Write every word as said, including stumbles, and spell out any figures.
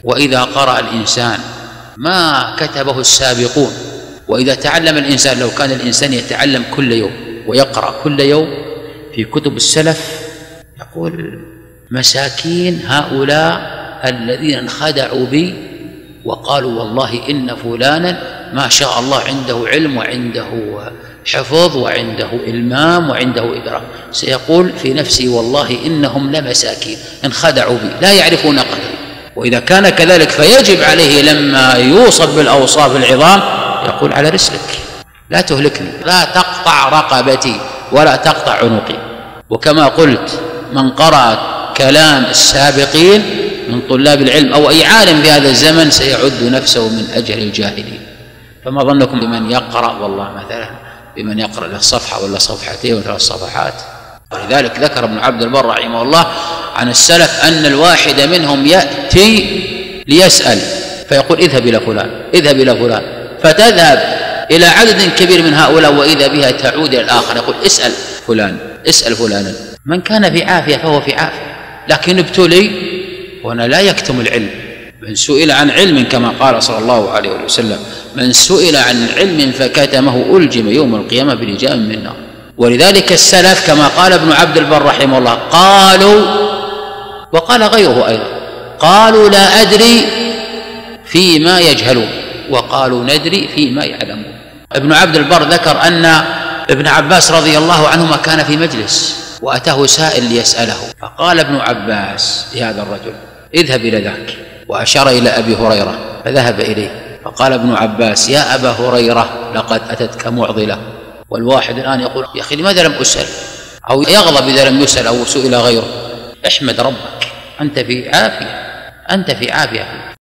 وإذا قرأ الإنسان ما كتبه السابقون، وإذا تعلم الإنسان، لو كان الإنسان يتعلم كل يوم ويقرأ كل يوم في كتب السلف، يقول مساكين هؤلاء الذين انخدعوا بي وقالوا والله إن فلانا ما شاء الله عنده علم وعنده حفظ وعنده إلمام وعنده إدراك، سيقول في نفسي والله إنهم لمساكين انخدعوا بي لا يعرفون قدري. وإذا كان كذلك فيجب عليه لما يوصف بالأوصاف العظام يقول على رسلك، لا تهلكني، لا تقطع رقبتي ولا تقطع عنقي. وكما قلت من قرأ كلام السابقين من طلاب العلم أو أي عالم في هذا الزمن سيعد نفسه من أجهل الجاهلين. فما ظنكم بمن يقرأ والله مثلا بمن يقرأ له صفحة ولا صفحتين وثلاث صفحات؟ ولذلك ذكر ابن عبد البر رحمه الله عن السلف أن الواحد منهم يأتي ليسأل فيقول اذهب إلى فلان اذهب إلى فلان، فتذهب إلى عدد كبير من هؤلاء وإذا بها تعود إلى الآخر يقول اسأل فلان اسأل فلانا. من كان في عافية فهو في عافية، لكن ابتلي وأنا لا يكتم العلم. من سئل عن علم كما قال صلى الله عليه وسلم من سئل عن علم فكتمه ألجم يوم القيامة بلجام من نار. ولذلك السلف كما قال ابن عبد البر رحمه الله قالوا، وقال غيره أيضا، قالوا لا أدري فيما يجهلون وقالوا ندري فيما يعلمون. ابن عبد البر ذكر أن ابن عباس رضي الله عنهما كان في مجلس وأتاه سائل ليسأله، فقال ابن عباس لهذا الرجل اذهب إلى ذاك، وأشار إلى أبي هريرة فذهب إليه، فقال ابن عباس يا أبا هريرة لقد أتتك معضلة. والواحد الآن يقول يا أخي لماذا لم أسأل، أو يغضب إذا لم يسأل أو سئل غيره. احمد ربك أنت في عافية، أنت في عافية.